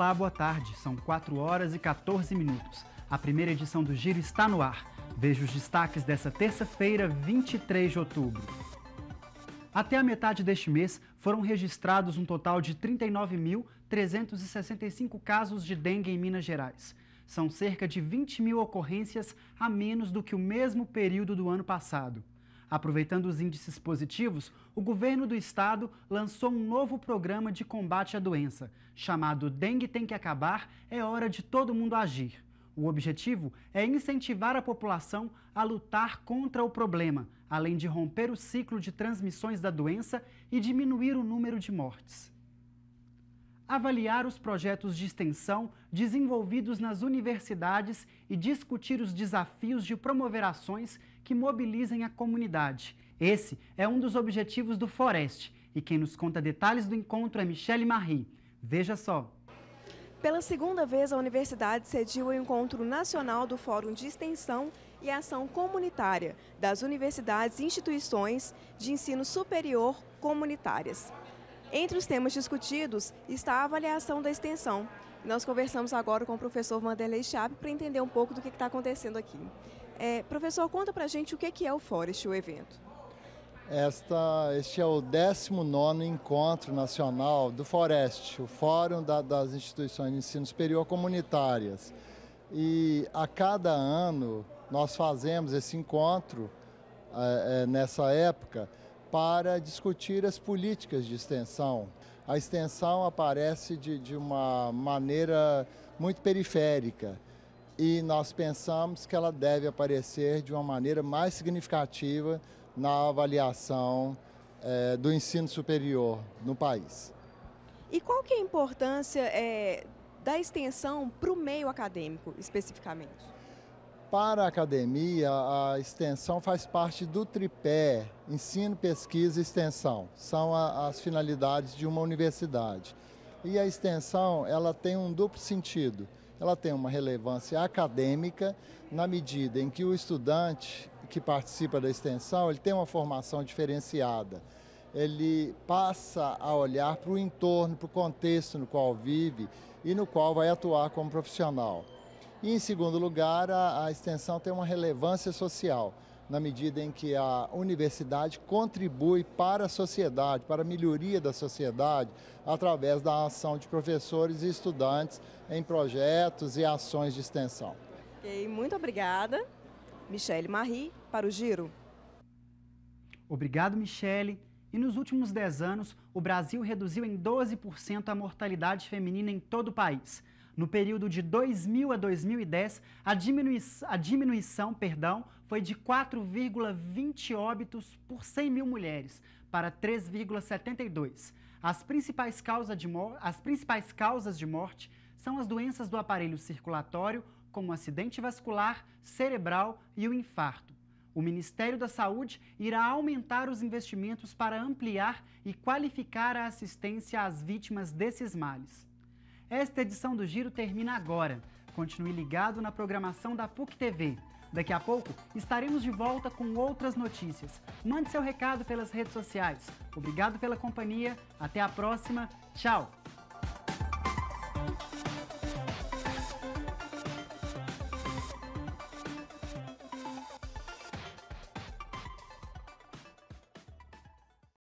Olá, boa tarde. São 4h14. A primeira edição do Giro está no ar. Veja os destaques dessa terça-feira, 23 de outubro. Até a metade deste mês, foram registrados um total de 39.365 casos de dengue em Minas Gerais. São cerca de 20 mil ocorrências a menos do que o mesmo período do ano passado. Aproveitando os índices positivos, o governo do estado lançou um novo programa de combate à doença, chamado Dengue Tem que Acabar, é hora de todo mundo agir. O objetivo é incentivar a população a lutar contra o problema, além de romper o ciclo de transmissões da doença e diminuir o número de mortes. Avaliar os projetos de extensão desenvolvidos nas universidades e discutir os desafios de promover ações que mobilizem a comunidade. Esse é um dos objetivos do Forest, e quem nos conta detalhes do encontro é Michele Marie. Veja só. Pela segunda vez, a universidade sediou o Encontro Nacional do Fórum de Extensão e Ação Comunitária das Universidades e Instituições de Ensino Superior Comunitárias. Entre os temas discutidos está a avaliação da extensão. Nós conversamos agora com o professor Vanderlei Chape para entender um pouco do que está acontecendo aqui. Professor, conta para a gente o que é o Forest, o evento. Este é o 19º Encontro Nacional do Forest, o Fórum das Instituições de Ensino Superior Comunitárias. E a cada ano nós fazemos esse encontro, nessa época, para discutir as políticas de extensão. A extensão aparece de uma maneira muito periférica e nós pensamos que ela deve aparecer de uma maneira mais significativa na avaliação do ensino superior no país. E qual que é a importância da extensão para o meio acadêmico, especificamente? Para a academia, a extensão faz parte do tripé ensino, pesquisa e extensão. São as finalidades de uma universidade. E a extensão, ela tem um duplo sentido. Ela tem uma relevância acadêmica, na medida em que o estudante que participa da extensão, ele tem uma formação diferenciada. Ele passa a olhar para o entorno, para o contexto no qual vive e no qual vai atuar como profissional. E, em segundo lugar, a extensão tem uma relevância social, na medida em que a universidade contribui para a sociedade, para a melhoria da sociedade, através da ação de professores e estudantes em projetos e ações de extensão. Ok, muito obrigada. Michele Marie, para o Giro. Obrigado, Michele. E nos últimos 10 anos, o Brasil reduziu em 12% a mortalidade feminina em todo o país. No período de 2000 a 2010, a diminuição foi de 4,20 óbitos por 100 mil mulheres, para 3,72. As principais causas de morte são as doenças do aparelho circulatório, como o acidente vascular, cerebral e o infarto. O Ministério da Saúde irá aumentar os investimentos para ampliar e qualificar a assistência às vítimas desses males. Esta edição do Giro termina agora. Continue ligado na programação da PUC-TV. Daqui a pouco estaremos de volta com outras notícias. Mande seu recado pelas redes sociais. Obrigado pela companhia. Até a próxima. Tchau!